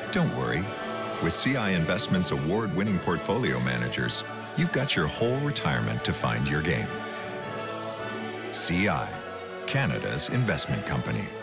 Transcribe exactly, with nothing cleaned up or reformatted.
Don't worry. With C I Investments' award-winning portfolio managers, you've got your whole retirement to find your game. C I, Canada's investment company.